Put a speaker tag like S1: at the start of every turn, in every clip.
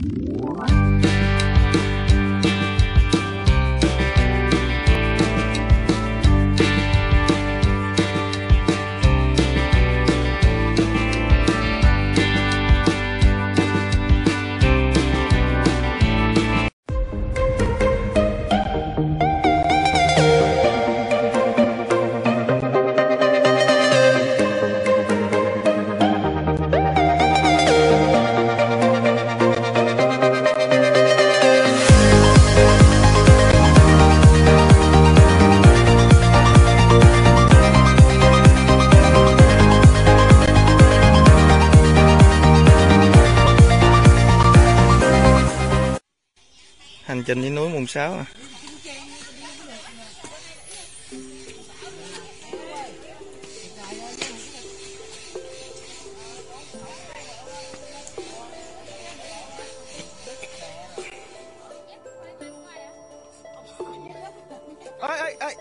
S1: Hành trình đi núi Mùng 6 à. Ê, ê, ê.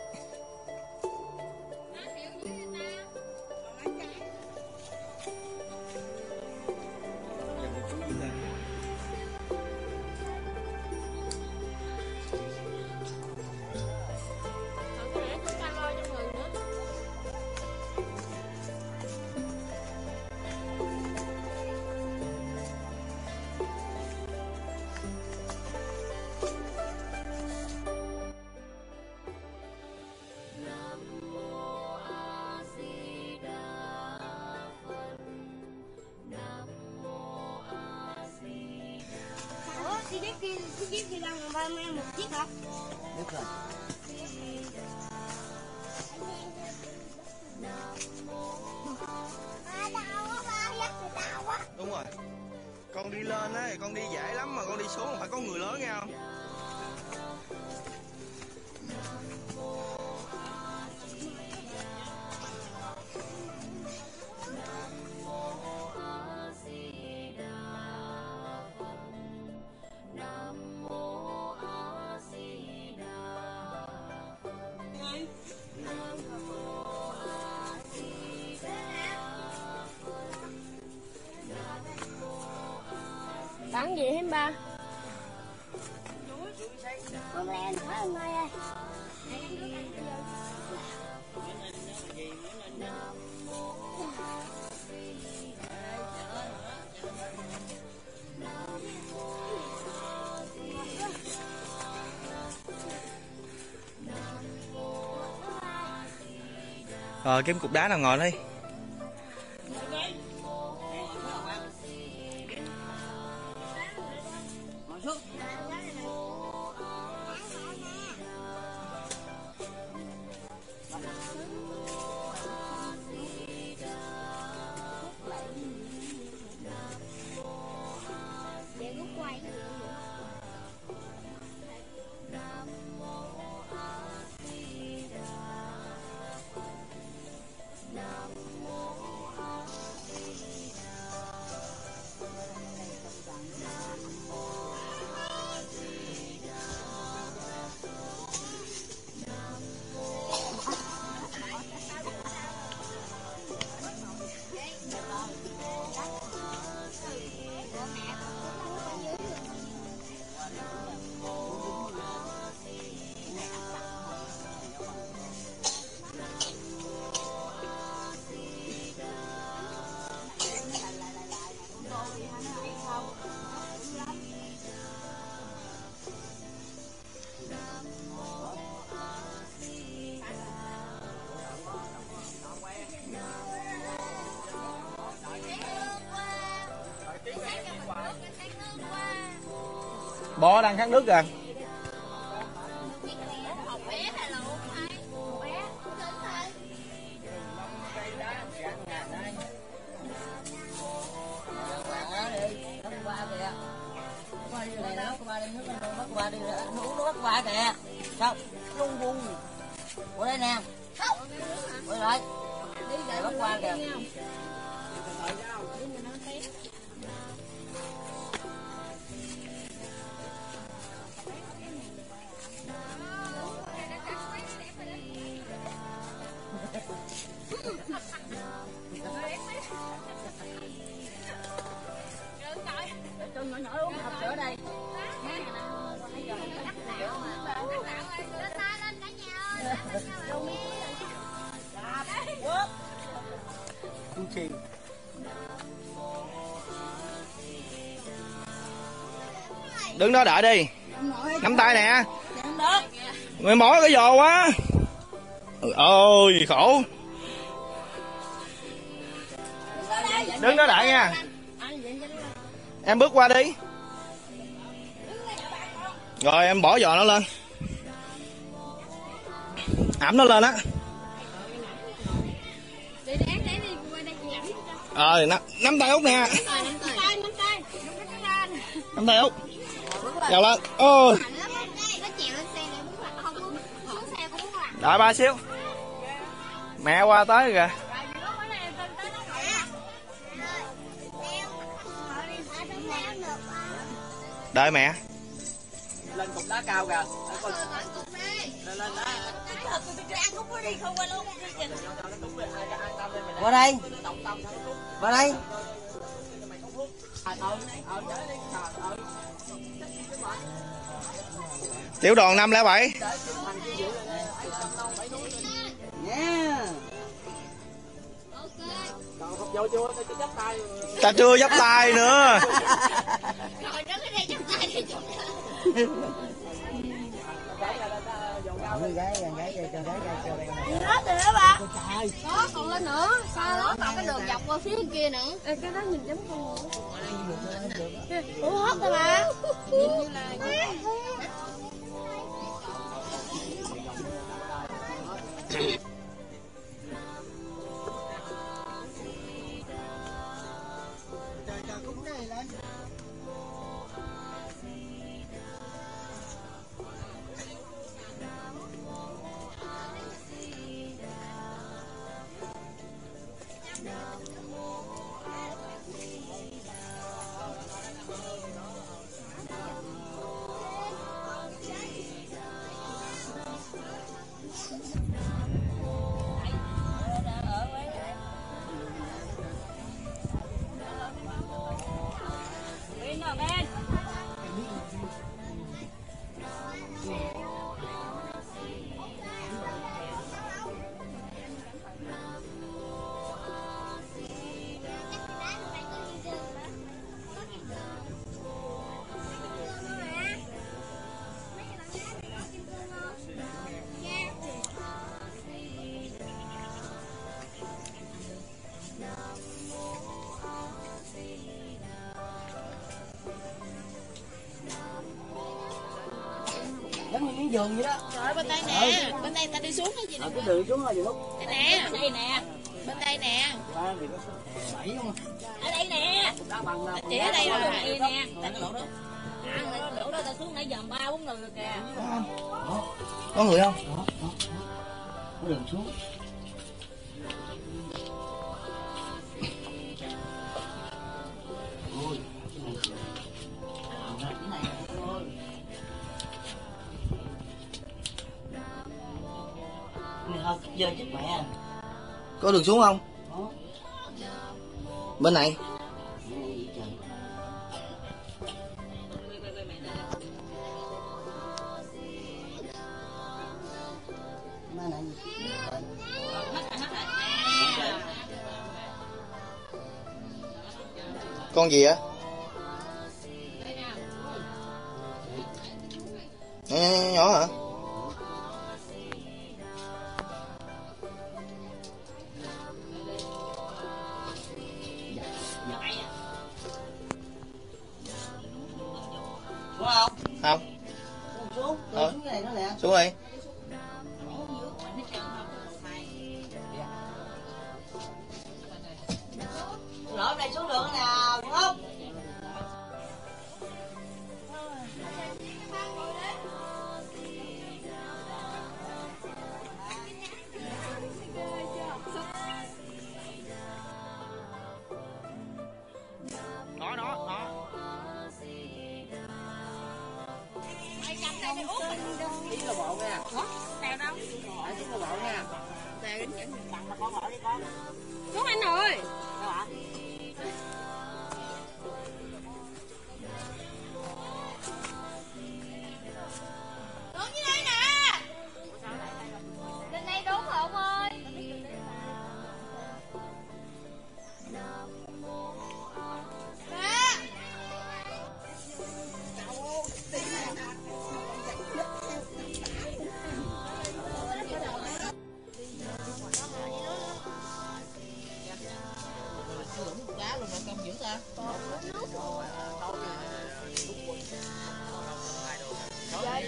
S2: Chiếc kia đang ba mươi một chiếc hả?
S3: Biết rồi.
S1: Đúng rồi. Con đi lên á, con đi dễ lắm, mà con đi xuống phải có người lớn nghe không?
S2: Bán gì hết ba? Con lên hỏi ông ơi ơi.
S1: Rồi kiếm cục đá nào ngồi đi. Bò đang khát nước kìa.
S3: Qua kìa. Sao? Rung rung. Qua đây nè. Quay lại. Đi để bắt qua kìa. Nhỏ nhỏ uống hộp sữa đây.
S1: Đứng đó đợi đi. Nắm tay nè. Mày mỏi cái giò quá. Ôi khổ. Đứng đó đợi nha. Em bước qua đi. Rồi em bỏ giò nó lên. Ẩm nó lên á. Nắm tay Út nè. Nắm tay Út. Trèo lên. Ôi. Đợi ba xíu. Mẹ qua tới kìa. Đợi mẹ.
S3: Lên cục đá cao kìa. Lên lên đó. Qua đây. Qua đây.
S1: Tiểu đoàn 507. Ta chưa dấp tay nữa.
S2: Đó còn lên nữa, sau đó còn cái đường dọc qua phía kia nữa. Ê, cái đó nhìn giống con ngựa. Ủa hót rồi mà. Nhìn như là
S3: giống như miếng giường vậy đó.
S4: Rồi bên đây nè, bên đây ta đi xuống cái gì nè.
S3: Cái đường xuống là gì lúc?
S4: Đây nè, đây nè. Bên đây nè. Ở đây nè. Chỉ ở đây rồi này nè. Lỗ đó ta xuống nãy giờ 3-4 người rồi kìa.
S1: Có người không?
S3: Có đường xuống. Giờ chết mẹ.
S1: Có đường xuống không? Bên này. Con gì á? Nhỏ hả? Không.
S3: Xuống, xuống cái này nó nè.
S1: Xuống đi.
S3: Lỡ này xuống đường nào, đúng không? Tiếng là bộ nha.
S4: Tèo đâu?
S3: Tiếng là bộ nha.
S4: Tèo đến dẫn
S3: Bằng mà con ở đi con.
S4: xuống anh ơi.
S3: Sao ạ?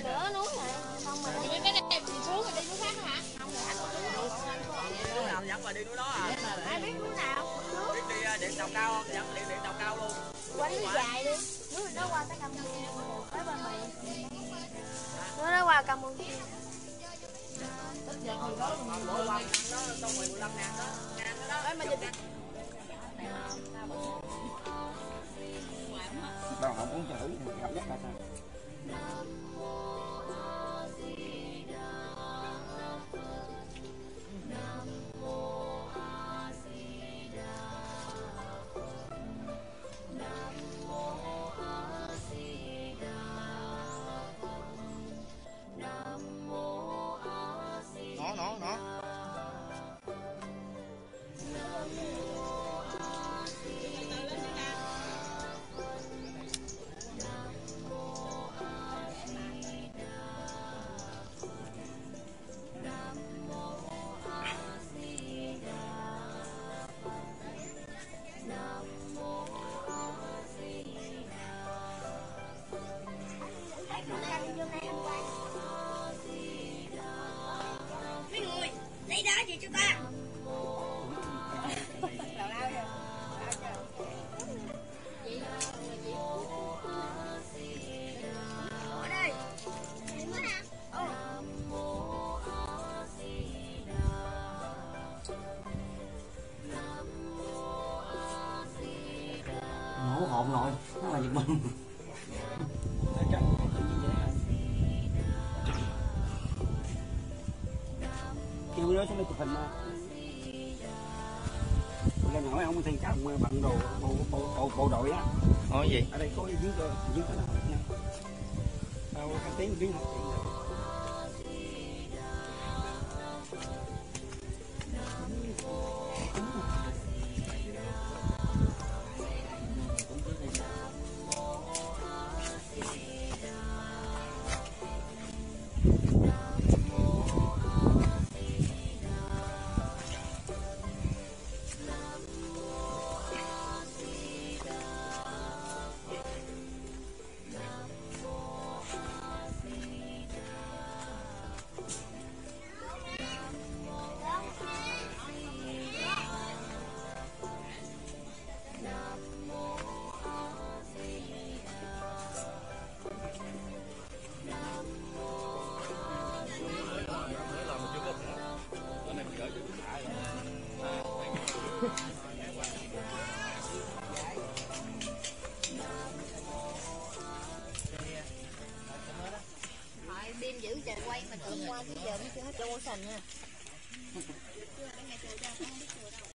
S2: Cửa núi này, xong rồi đi cái đẹp thì xuống rồi đi núi khác hả? Không
S5: Núi nào dẫn bà đi núi đó à?
S2: ai biết núi nào?
S5: Biết đi điện tàu cao không? Dẫn đi điện tàu cao luôn.
S2: Qua núi dài đi. Núi đó qua tới Campuchia, tới bên Mỹ. Núi đó qua Campuchia.
S5: Bộ qua nó có 15 ngàn đó. Ngàn đó. Đấy mà dịch.
S6: Đâu không muốn chửi thì gặp nhất là sao?
S1: Nó
S4: Mấy người lấy đá gì cho ta? Ở đây. Núi nào?
S6: Nổ hồn rồi, nó là giật mình. Kêu nó xuống đây chụp hình mà. Lần hỏi ông thì chắc ông bận đồ bộ đội á.
S1: nói gì?
S6: Ở đây có dưới cái nào nè. Đâu cái tiếng học chuyện rồi.
S2: Hỏi biên giữ trời quay mà tự qua tới giờ mới chưa hết cho sành nha.